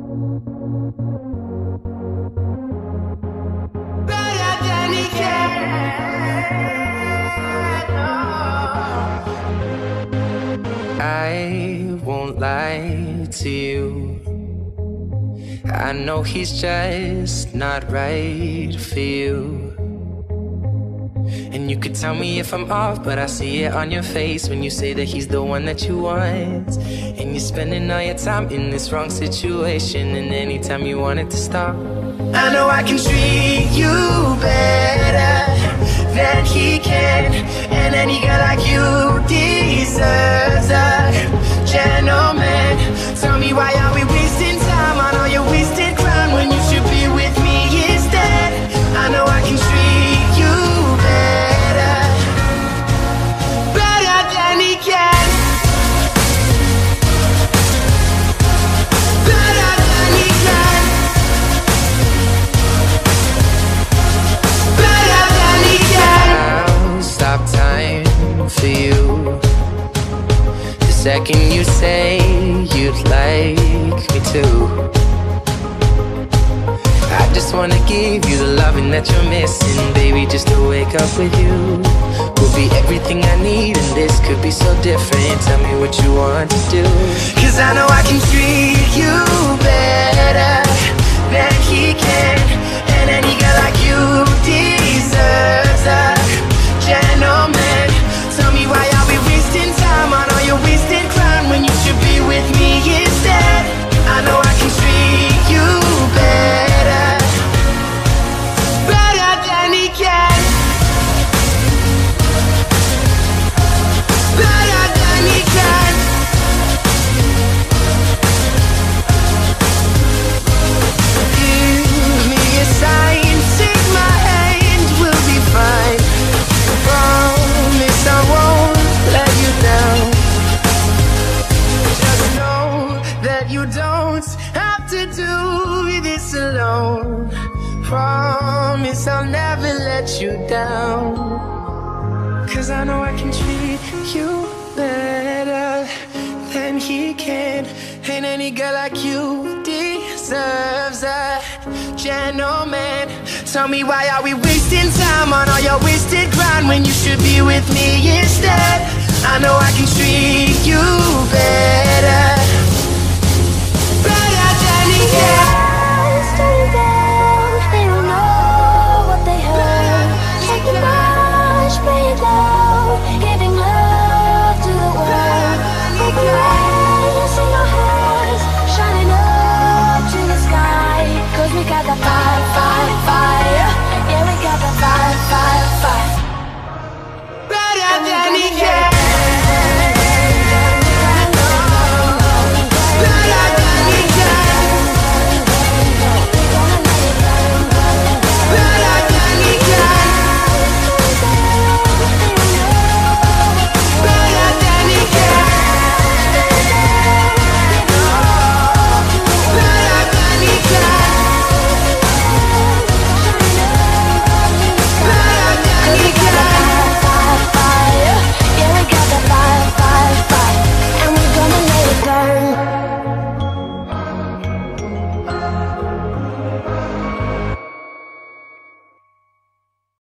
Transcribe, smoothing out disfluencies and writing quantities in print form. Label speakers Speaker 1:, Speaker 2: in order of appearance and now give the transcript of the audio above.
Speaker 1: Better than he can. I won't lie to you. I know he's just not right for you. And you could tell me if I'm off, but I see it on your face when you say that he's the one that you want. And you're spending all your time in this wrong situation, and anytime you want it to stop, I know I can treat you better than he can. And any girl like you deserves a gentleman. Tell me, why are we wasting time on all your wasted crown when you should be with me instead? I know I can treat you better, better than he can. Better than he can. Better than he can. I'll stop time for you the second you say you'd like me to. I just wanna give you the loving that you're missing, baby. Just to wake up with you will be everything I need, and this could be so different. Tell me what you want to do, 'cause I know I can treat you better than he can. And any girl like you deserves a gentleman. Tell me, why are we wasting time on all your wasted crown when you should be with me instead? I know I can treat you better, better than he can. Better than he can. Give me a sign, take my hand, we'll be fine. Promise I won't let you down. Just know that you don't have to do this alone. Promise I'll never let you down, 'cause I know I can treat you better than he can. And any girl like you deserves a gentleman. Tell me, why are we wasting time on all your wasted grind when you should be with me instead? I know I can treat you better